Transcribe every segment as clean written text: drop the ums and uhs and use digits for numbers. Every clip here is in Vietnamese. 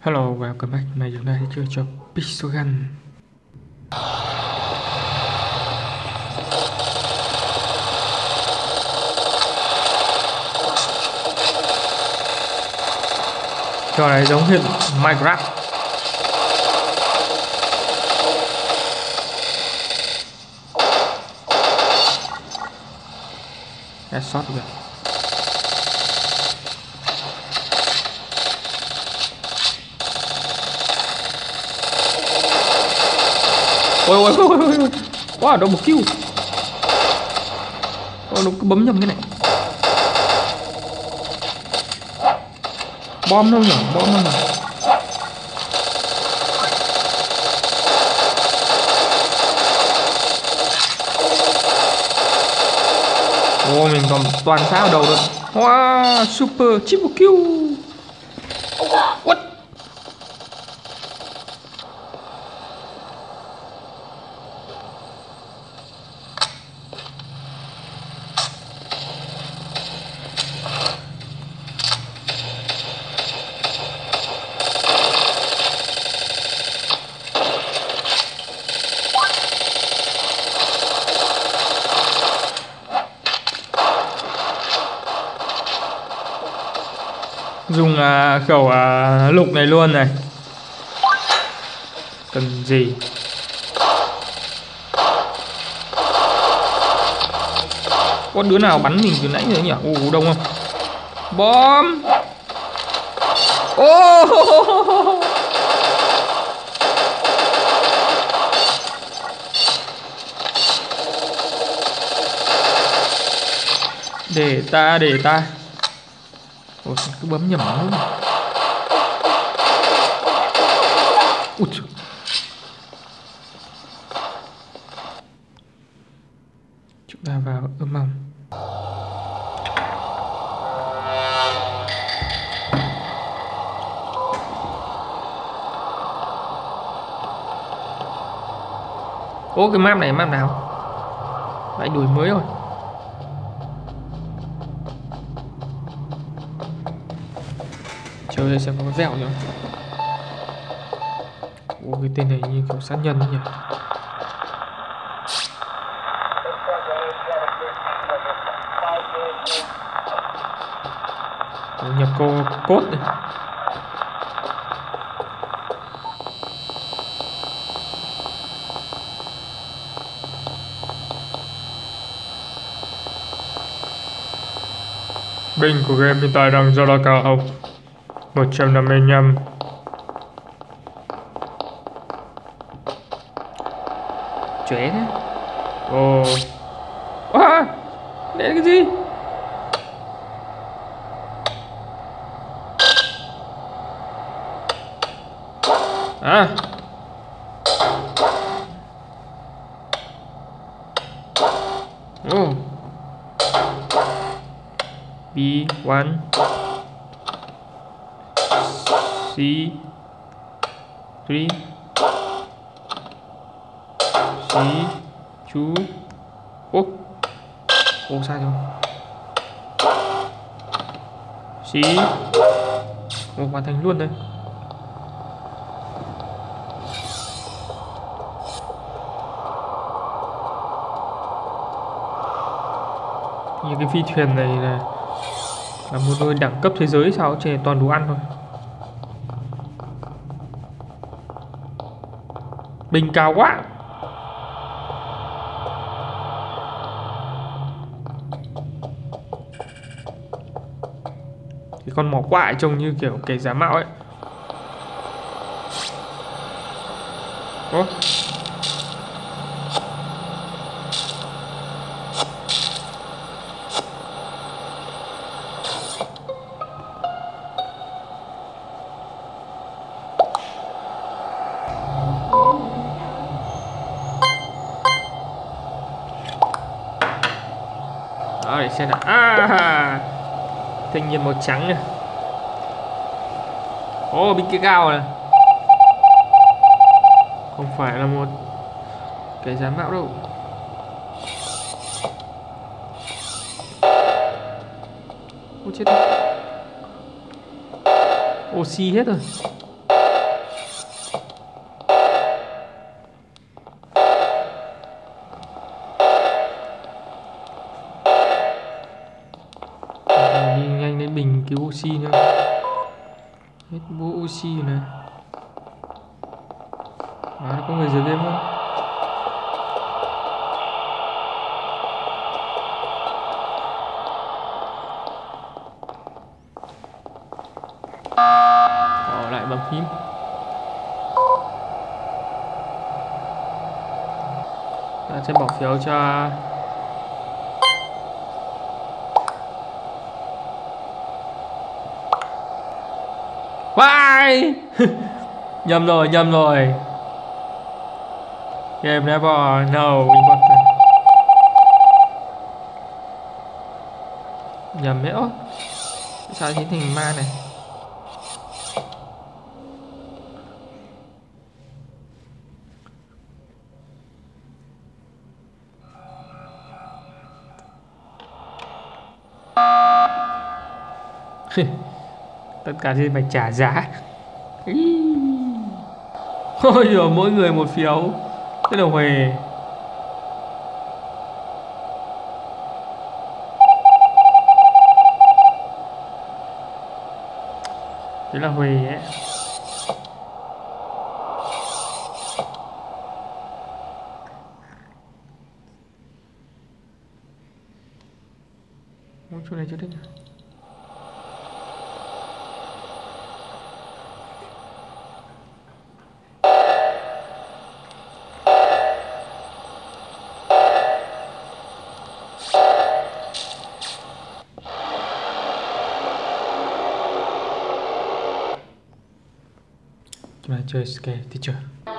Hello, welcome back. Này chúng ta sẽ chơi cho Pixel Gun. Trò này giống như Minecraft. Headshot kìa. Ôi. Wow, đâu một kill. Nó cứ bấm nhầm cái này. Bom đâu nhỉ? Bom đâu nhỉ? Ôi, mình còn toàn phá ở đầu rồi. Wow, super triple kill. What? Dùng khẩu lục này luôn này. Cần gì? Có đứa nào bắn mình từ nãy rồi nhỉ? Ồ, đông không? Bom! Ô! Để ta. Ôi, cứ bấm nhầm luôn. Ui trời. Chúng ta vào âm mong. Ô, cái map này map nào? Lại đuổi mới rồi. Chơi xem có cái vẹo nhỉ. Ồ, cái tên này như kiểu sát nhân nhỉ. Ồ, nhập code này. Binh của game hiện tại đang do là cao 155. Chóe thế. Ồ. À, đây là cái gì? À. Oh. B1 C3 C2. Ô. Ô, sai rồi. C. Ô, hoàn thành luôn đây. Như cái phi thuyền này là một nơi đẳng cấp thế giới sao, trên toàn đồ ăn thôi. Bình cao quá. Cái con mỏ quạ trông như kiểu kẻ giả mạo ấy. Ủa? Đó, để xem nào. Thanh niên màu trắng này. Ô, bên kia cao này. Không phải là một cái giả mạo đâu. Ôi chết rồi. Oxy hết rồi. oxy nữa. Hết bố oxy này. Nó có người dưới game không? Lại bấm phím. Ta sẽ bỏ phiếu cho Why? nhầm rồi. Game never no important. Nhầm đấy. Sao biến thành ma này? Tất cả thì phải trả giá. Ôi giời, mỗi người một phiếu. Thế là Huề. Thế là Huề ấy. Chỗ này chưa thích. Chúng ta chơi scare teacher.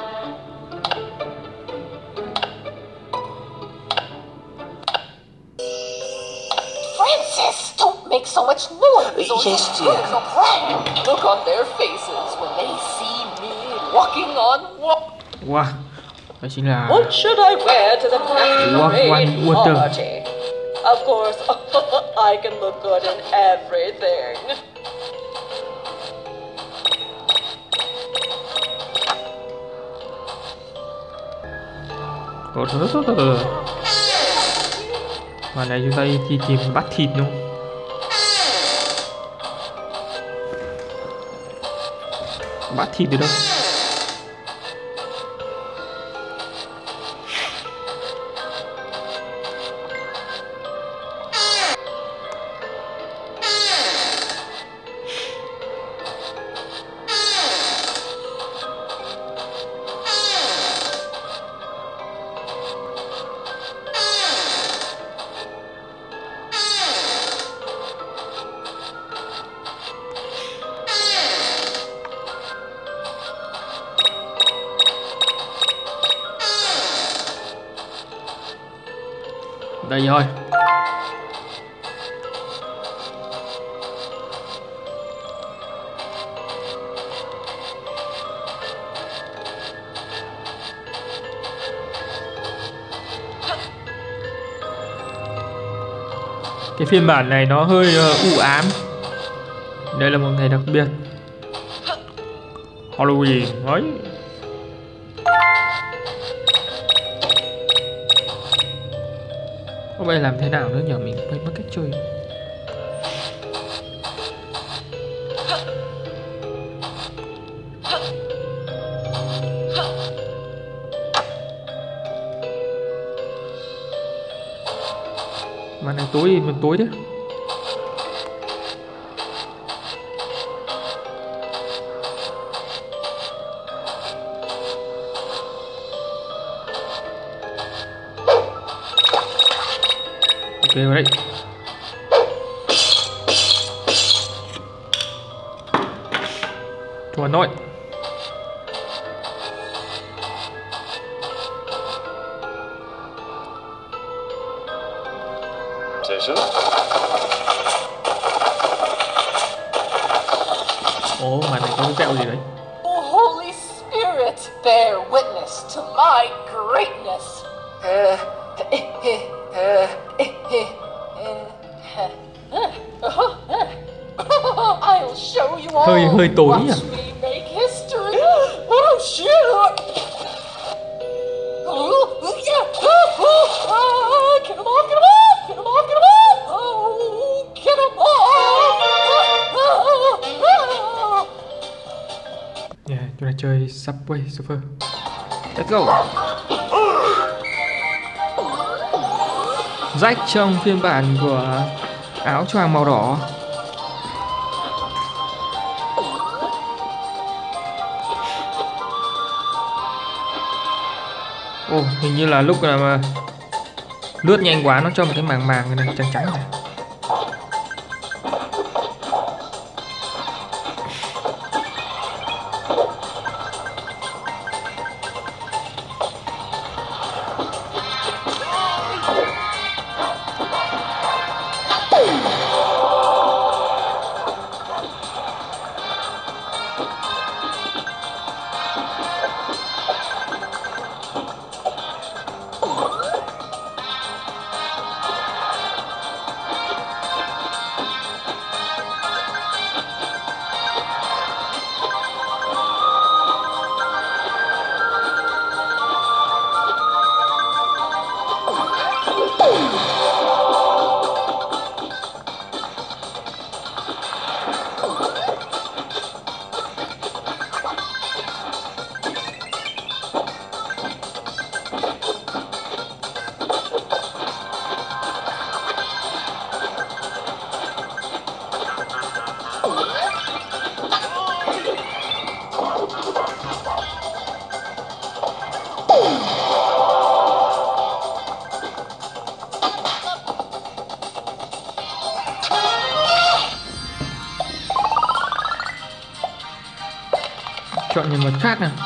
Francis, don't make so much noise. Yes, dear. Look on their faces when they see me walking on water. Wow, đó chính là What should I wear to the masquerade water. party? Of course, I can look good in everything. Và này chúng ta đi tìm bắt thịt đúng không? Bắt thịt từ đâu? Đây thôi. Cái phiên bản này nó hơi u ám. Đây là một ngày đặc biệt Halloween ấy. Hôm nay làm thế nào nữa nhờ, mình quên mất cách chơi. Mà này tối thì mình tối đấy. Ok vào đấy. Cho nội. Ồ, màn này có cái kẹo gì đấy. Holy Spirit, bear witness to my greatness. I'll show you all. Hơi tối Watch à? me make history. Oh shit! Yeah. Get him off! Get him off! Get him off! Get him off! Oh, get him off! Chúng ta chơi Subway Surfer. Let's go. Jack trong phiên bản của áo choàng màu đỏ. Ồ, hình như là lúc nào mà lướt nhanh quá nó cho một cái màng này trắng trắng này. Chọn nhân vật khác nào.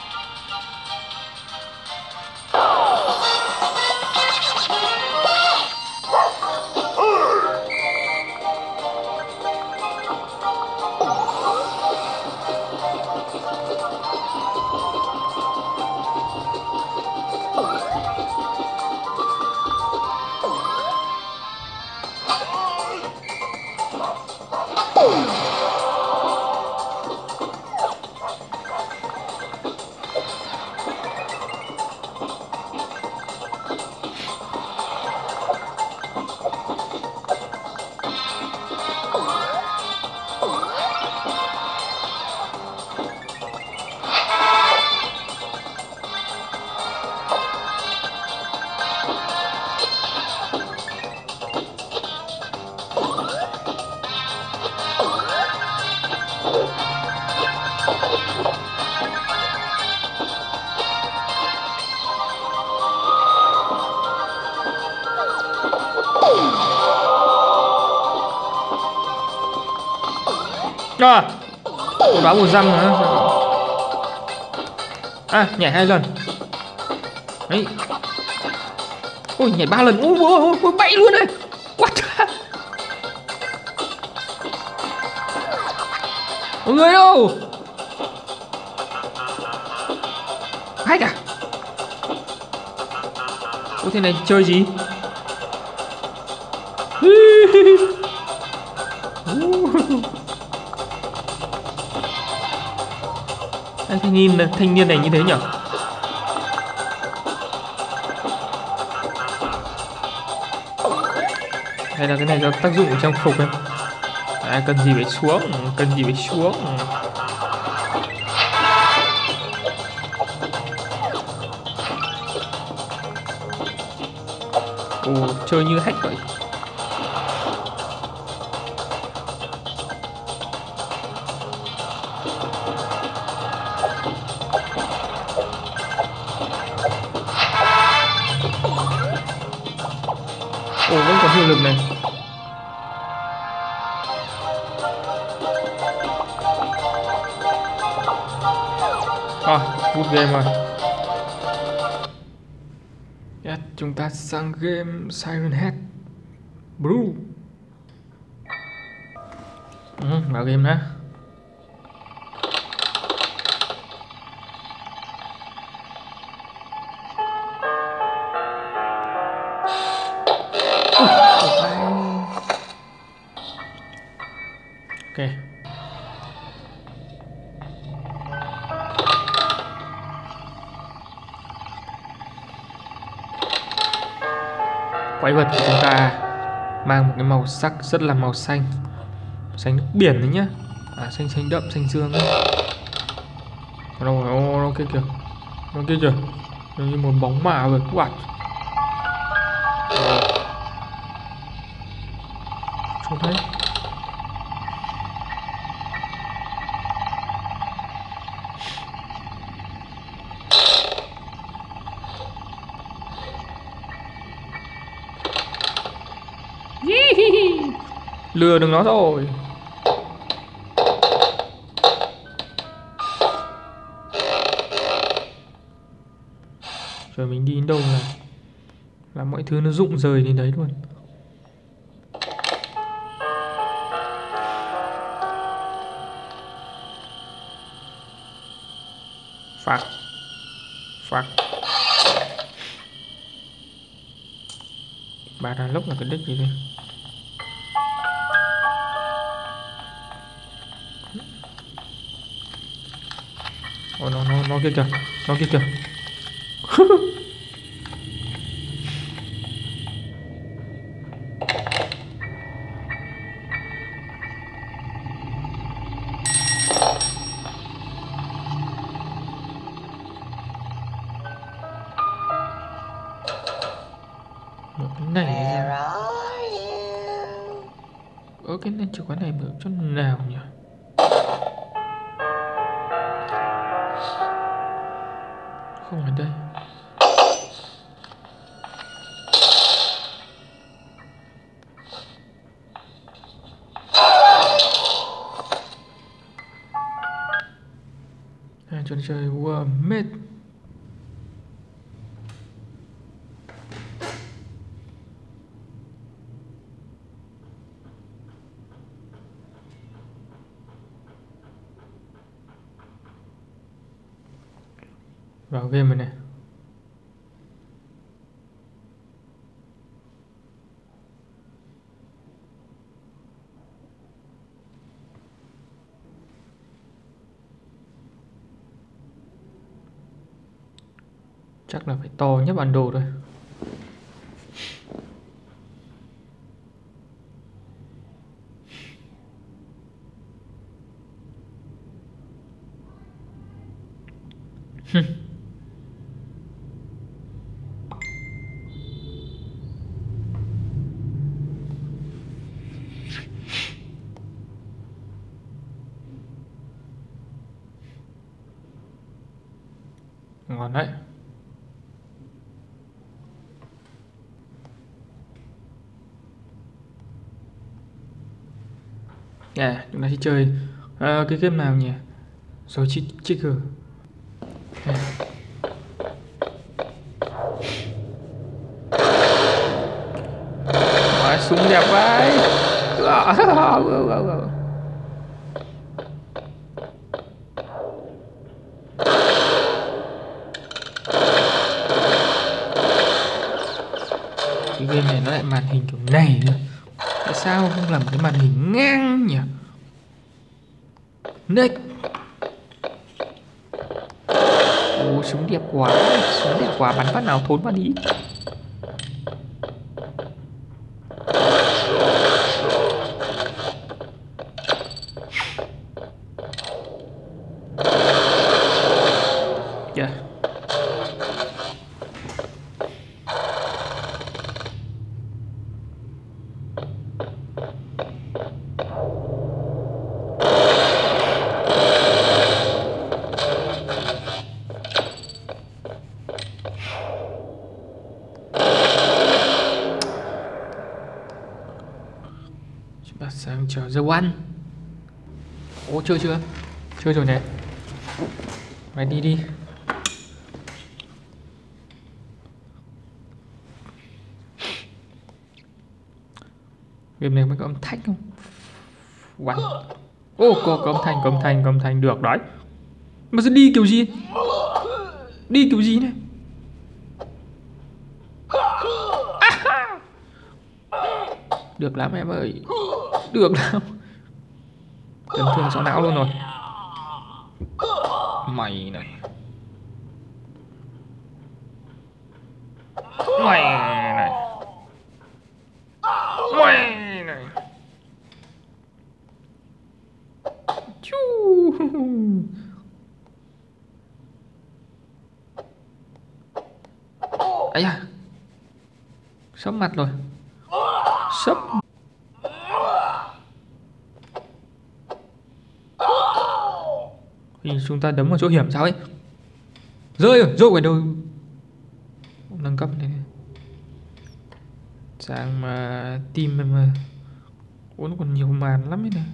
À, báo một răng nữa. À, nhảy 2 lần. Đấy. Ôi, nhảy 3 lần. Ôi, bay luôn này. What? Mọi người đâu? Hay cả. Ôi, thế này chơi gì? Thanh niên này như thế nhỉ? Hay là cái này do tác dụng trong phục ấy? À, cần gì phải xuống, cần gì phải xuống. Ồ, chơi như hack vậy. Ồ, vẫn còn hiệu lực này. À, good game rồi. Yes, chúng ta sang game Siren Head Blue. Vào game đã. Ok. Quái vật của chúng ta mang một cái màu sắc rất là màu xanh, xanh nước biển đấy nhá. À, xanh đậm, xanh dương ấy. Đâu rồi, nó kia kìa. Nó kia kìa. Nó như một bóng ma rồi. What? Không thấy. Lừa được nó rồi. Rồi mình đi đến đâu là mọi thứ nó rụng rời đến đấy luôn. Phạt. Phạt. Bà đàn lốc là cái đích gì đây? Ồ, nó kia kìa. Nó kia kìa. Cái này cái này chìa khóa này mở chỗ nào nhỉ? Không ở đây. Trò chơi mệt. Vào game rồi này. Chắc là phải to nhất bản đồ thôi. Ngon đấy. Chúng ta sẽ chơi cái game nào nhỉ? Rồi Trigger. Súng đẹp vậy. Cái game này nó lại màn hình kiểu này nữa. Tại sao không làm cái màn hình ngang nhỉ? Next. Ồ, súng đẹp quá. Súng đẹp quá, bắn phát nào thốn vào đi. Sang chờ The One. Ô, chơi chưa? Chơi rồi này. Mày đi đi. Game này mới có âm thanh không? One. Ô, có âm thanh được đấy. Mà sẽ đi kiểu gì? Đi kiểu gì này? Được lắm em ơi. Được lắm. Chấn thương sọ não luôn rồi. Mày này. Mày này. Mày này. Chú. ấy à, sấp mặt rồi, sấp. Thì chúng ta đấm vào chỗ hiểm sao ấy, rơi rồi, rơi ở đâu, nâng cấp này sang mà team mà nó còn nhiều màn lắm ấy này.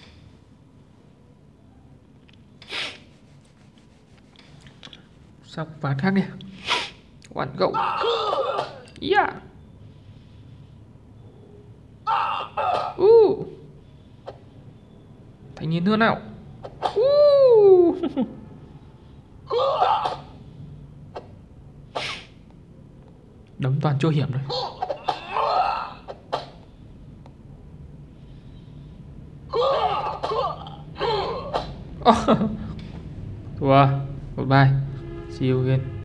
Sao ván khác đi, quán gậu, yeah. Thành nhìn nữa nào. Đấm toàn chỗ hiểm rồi. Thua. Goodbye. See you again.